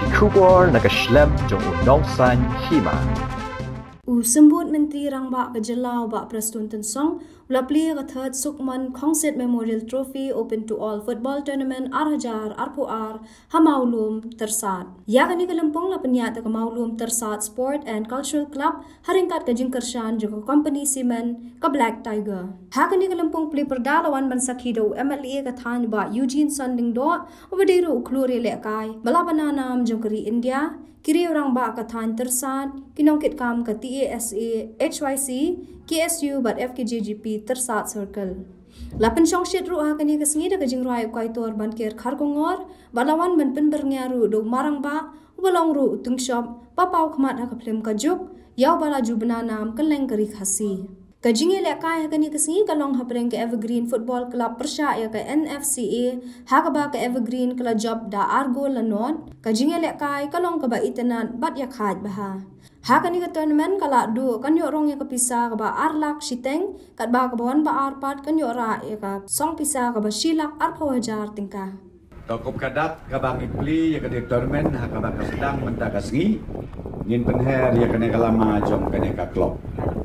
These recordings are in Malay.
Kubor nakaslem jong unongsan hima. Sembut Menteri Rangba Kejelau Bak Prastun Tensong ulapli kathad Sukman Khongset Memorial Trophy Open to All Football Tournament Arhajar Arpuar Hamaulum Tersat. Ya kani kelempong la penyat ke Maulum Tersat Sport and Cultural Club haringkat ke Jingkershan juga Company Cement ke Black Tiger. Ha kani kelempong pli perdalawan bansaki do MLA kathan ba Eugene Sanding do ubadiru ukluri lekai balabananam jongkeri India kiri orang ba kathan Tersat kinongkit kam ke TASA HYC KSU bat FKJGP Tersat Circle. Lapan syong syed ru kani kesengi da kajing ruai ukaitor ban kir khargongor balawan ban pen bernyaru do marang ba ubalong ru utung shop papau khmat ha kaplim kajuk yau bala jubenanam keleng keri khasi. Kajing lekai kani kesengi kalong hapreng ke Evergreen Football Club Persha ya ke NFCA hakaba ke Evergreen Club Job da Argo Lanot kajing lekai kalong ke ba itenan bat ya khat bah. Ha kani ke tournament kala du kan yo rong ya kepisa ke ba Arlak Shiteng kat ba ke bawan ba Arpat kan yo ra ya ka song pisa ke ba Shilak Arpawajar tingkah. Tokup kadat kabang ipli ya ke tournament ha kabang sedang menta kasngi ngin penher ya kene kalama jom kene ka klub.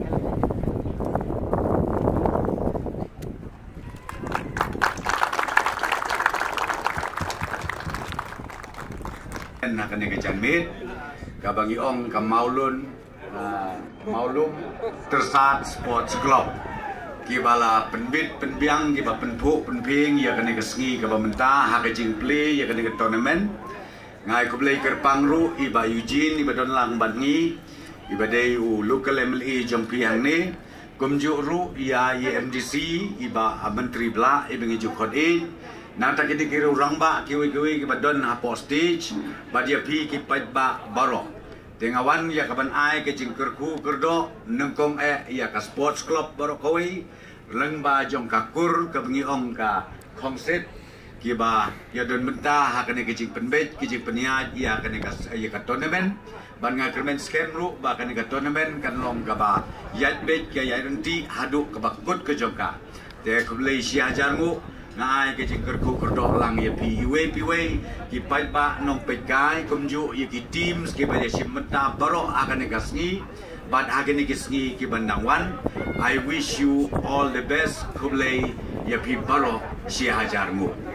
Nak kena kejamit, kabang iong kamaulun, maulum Tersat Sports Club. Kibala penbit penbiang, kiba penpuk penping, ya kena kesengi kiba mentah, hak kejing play, ya kena ke tournament. Ngai kublai kerpang ru, iba Eugene, iba donlang bangi, iba day local MLA jompi hang ni, kumjuk ru, ya MDC, iba menteri belak, iba ngejuk kode. Nata kita kira orang ba kiwi-kiwi kita don hapo stage badia pi kipat ba baro tengawan ya kaban ai ke jingkerku kerdo nengkong ya ka sports club baro koi leng ba jong kakur ke bengi ong ka kongset kiba ya don mentah hakane ke jing penbet ke jing peniat ya kane ka ya ka tournament ban nga kermen scam ru ba kane ka tournament kan long ka ba yat bet ke ya renti hadu ke bakut ke jongka te ke Malaysia jarmu ngai ke jingkerku kerdo lang ya piwe ki pa nong pekai kumju ya ki teams ki ba ya simenta baro akan negasni but akan negasni ki bandangwan. I wish you all the best kublai ya pi baro si hajarmu.